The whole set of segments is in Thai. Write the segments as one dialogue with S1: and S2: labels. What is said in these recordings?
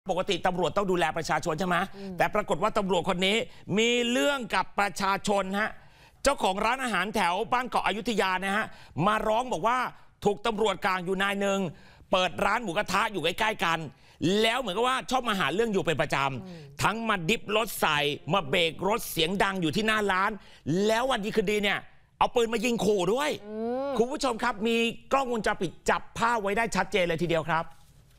S1: ปกติตำรวจต้องดูแลประชาชนใช่ไหมแต่ปรากฏว่าตำรวจคนนี้มีเรื่องกับประชาชนฮะเจ้าของร้านอาหารแถวบ้านเกาะอยุธยานะฮะมาร้องบอกว่าถูกตำรวจกลางอยู่นายหนึ่งเปิดร้านหมูกระทะอยู่ใกล้ๆกันแล้วเหมือนกับว่าชอบมาหาเรื่องอยู่เป็นประจำทั้งมาดิฟรถใส่มาเบรกรถเสียงดังอยู่ที่หน้าร้านแล้ววันดีคืนดีเนี่ยเอาปืนมายิงขู่ด้วยคุณผู้ชมครับมีกล้องวงจรปิดจับภาพไว้ได้ชัดเจนเลยทีเดียวครับ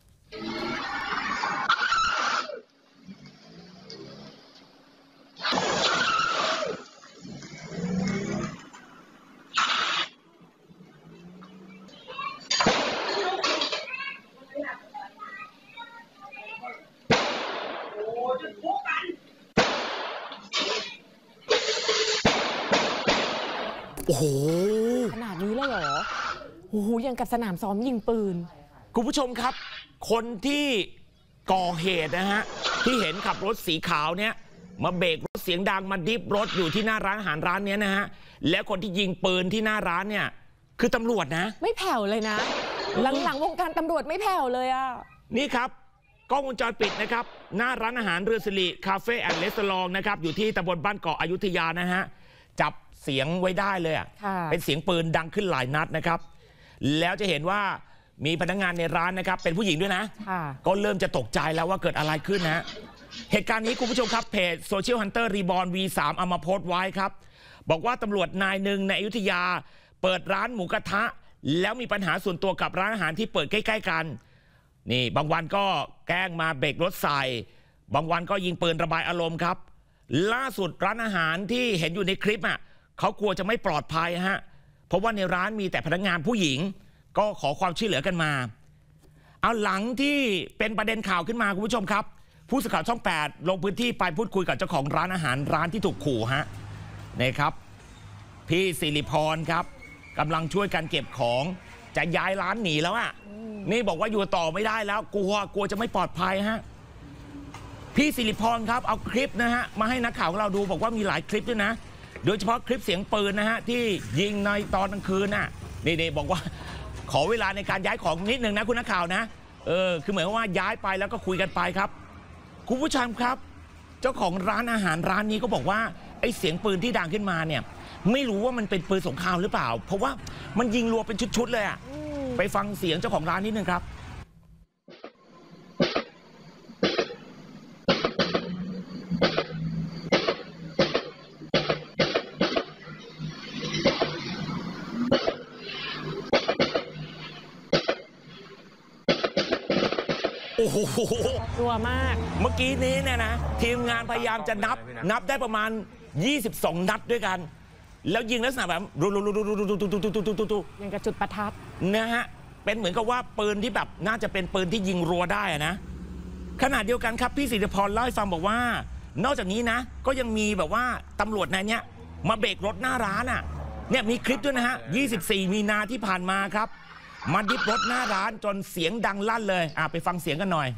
S1: โอ้โห
S2: ขนาดนี้เลยเหรอโอ้โหยังกับสนามซ้อมยิงปืน
S1: คุณผู้ชมครับคนที่ก่อเหตุนะฮะที่เห็นขับรถสีขาวเนี่ยมาเบรกรถเสียงดังมาดิฟรถอยู่ที่หน้าร้านอาหารร้านนี้นะฮะแล้วคนที่ยิงปืนที่หน้าร้านเนี่ยคือตำรวจนะ
S2: ไม่แผ่วเลยนะหลังวงการตำรวจไม่แผ่วเลยอ่ะ
S1: นี่ครับกล้องวงจรปิดนะครับหน้าร้านอาหารเรือสิริคาเฟ่แอนด์รีสอร์ทนะครับอยู่ที่ตำบลบ้านเกาะอยุธยานะฮะจับเสียงไว้ได้เลยอ่ะเป็นเสียงปืนดังขึ้นหลายนัดนะครับแล้วจะเห็นว่ามีพนักงานในร้านนะครับเป็นผู้หญิงด้วยนะก็เริ่มจะตกใจแล้วว่าเกิดอะไรขึ้นนะเหตุการณ์นี้คุณผู้ชมครับเพจโซเชียลฮันเตอร์รีบอร์น V3 เอามาโพสต์ไว้ครับบอกว่าตำรวจนายหนึ่งในอยุธยาเปิดร้านหมูกระทะแล้วมีปัญหาส่วนตัวกับร้านอาหารที่เปิดใกล้ๆกันนี่บางวันก็แกล้งมาเบรกรถใส่บางวันก็ยิงปืนระบายอารมณ์ครับล่าสุดร้านอาหารที่เห็นอยู่ในคลิปอ่ะเขากลัวจะไม่ปลอดภัยฮะเพราะว่าในร้านมีแต่พนักงานผู้หญิงก็ขอความช่วยเหลือกันมาเอาหลังที่เป็นประเด็นข่าวขึ้นมาคุณผู้ชมครับผู้สื่อข่าวช่อง8ลงพื้นที่ไปพูดคุยกับเจ้าของร้านอาหารร้านที่ถูกขู่ฮะนี่ครับพี่สิริพรครับกำลังช่วยกันเก็บของจะย้ายร้านหนีแล้วอ่ะนี่บอกว่าอยู่ต่อไม่ได้แล้วกลัวจะไม่ปลอดภัยฮะพี่สิริพรครับเอาคลิปนะฮะมาให้นักข่าวของเราดูบอกว่ามีหลายคลิปด้วยนะโดยเฉพาะคลิปเสียงปืนนะฮะที่ยิงในตอนกลางคืนน่ะนี่บอกว่าขอเวลาในการย้ายของนิดนึงนะคุณนักข่าวนะคือเหมือนว่าย้ายไปแล้วก็คุยกันไปครับคุณผู้ชมครับเจ้าของร้านอาหารร้านนี้ก็บอกว่าไอ้เสียงปืนที่ดังขึ้นมาเนี่ยไม่รู้ว่ามันเป็นปืนสงครามหรือเปล่าเพราะว่ามันยิงรัวเป็นชุดๆเลยอ่ะไปฟังเสียงเจ้าของร้านนิดนึงครับโอ้โห
S2: กลัวมาก
S1: เมื่อกี้นี้เนี่ยนะทีมงานพยายามจะนับได้ประมาณ22นัดด้วยกันแล้วยิงลักษณะแบบ
S2: ยังกระจุดประทัด
S1: นะฮะเป็นเหมือนกับว่าปืนที่แบบน่าจะเป็นปืนที่ยิงรัวได้นะขณะเดียวกันครับพี่สิริพรเล่าให้ฟังบอกว่านอกจากนี้นะก็ยังมีแบบว่าตำรวจนายนี้มาเบรกรถหน้าร้านอ่ะเนี่ยมีคลิปด้วยนะฮะ24 มีนาที่ผ่านมาครับมาดิฟรถหน้าร้านจนเสียงดังลั่นเลยไปฟังเสียงกันหน่อย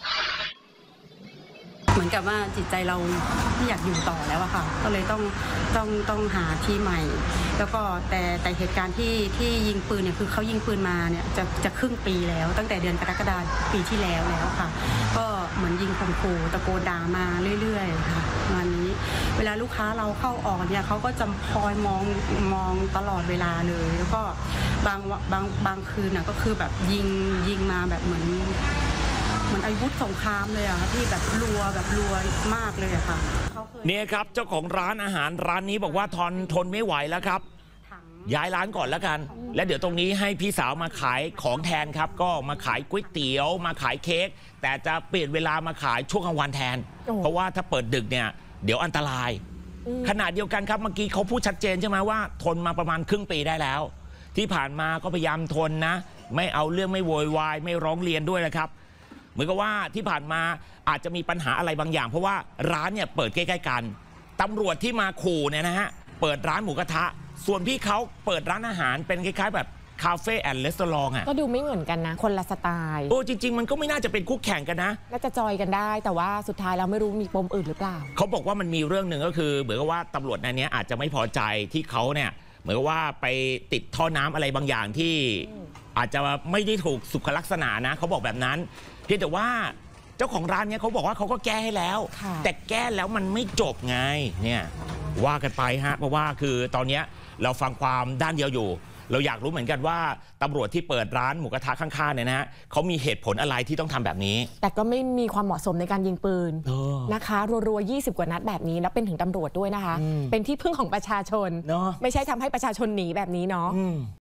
S3: เหมือนกับว่าจิตใจเราไม่อยากอยู่ต่อแล้วอะค่ะก็เลยต้องหาที่ใหม่แล้วก็แต่เหตุการณ์ที่ยิงปืนเนี่ยคือเขายิงปืนมาเนี่ยจะครึ่งปีแล้วตั้งแต่เดือนกรกฎาคมปีที่แล้วค่ะก็เหมือนยิงข่มขู่ตะโกนด่ามาเรื่อยๆค่ะวันนี้เวลาลูกค้าเราเข้าออกเนี่ยเขาก็จะคอยมองตลอดเวลาเลยแล้วก็บางคืนน่ะก็คือแบบยิงมาแบบเหมือนอาวุธสงครามเลยอะที่แบบรัวมากเลยอะค่ะ
S1: เนี่ยครับเจ้าของร้านอาหารร้านนี้บอกว่าทนไม่ไหวแล้วครับย้ายร้านก่อนแล้วกันและเดี๋ยวตรงนี้ให้พี่สาวมาขายของแทนครับก็มาขายก๋วยเตี๋ยวมาขายเค้กแต่จะเปลี่ยนเวลามาขายช่วงกลางวันแทนเพราะว่าถ้าเปิดดึกเนี่ยเดี๋ยวอันตรายขณะเดียวกันครับเมื่อกี้เขาพูดชัดเจนใช่ไหมว่าทนมาประมาณครึ่งปีได้แล้วที่ผ่านมาก็พยายามทนนะไม่เอาเรื่องไม่โวยวายไม่ร้องเรียนด้วยนะครับเหมือนกับว่าที่ผ่านมาอาจจะมีปัญหาอะไรบางอย่างเพราะว่าร้านเนี่ยเปิดใกล้ๆกันตำรวจที่มาขู่เนี่ยนะฮะเปิดร้านหมูกระทะส่วนพี่เขาเปิดร้านอาหารเป็นคล้ายๆแบบคาเฟ่แอนด์รีสอร์ท
S2: ก็ดูไม่เหมือนกันนะคนละสไตล์
S1: จริงๆมันก็ไม่น่าจะเป็นคู่แข่งกันนะ
S2: น่าจะจอยกันได้แต่ว่าสุดท้ายเราไม่รู้มีปมอื่นหรือเปล่า
S1: เขาบอกว่ามันมีเรื่องหนึ่งก็คือเหมือนกับว่าตำรวจในนี้อาจจะไม่พอใจที่เขาเนี่ยเหมือนกับว่าไปติดท่อน้ำอะไรบางอย่างที่อาจจะไม่ได้ถูกสุขลักษณะนะเขาบอกแบบนั้นเพียงแต่ว่าเจ้จ้าของร้านเนี่ยเขาบอกว่าเขาก็แก้ให้แล้วแต่แก้แล้วมันไม่จบไงเนี่ยว่ากันไปฮะเพราะว่าคือตอนนี้เราฟังความด้านเดียวอยู่เราอยากรู้เหมือนกันว่าตำรวจที่เปิดร้านหมูกระทะข้างๆเนี่ยนะฮะเขามีเหตุผลอะไรที่ต้องทำแบบนี้
S2: แต่ก็ไม่มีความเหมาะสมในการยิงปืนนะคะรัวๆ20 กว่านัดแบบนี้แล้วเป็นถึงตำรวจด้วยนะคะเป็นที่พึ่งของประชาชนไม่ใช่ทำให้ประชาชนหนีแบบนี้เนาะ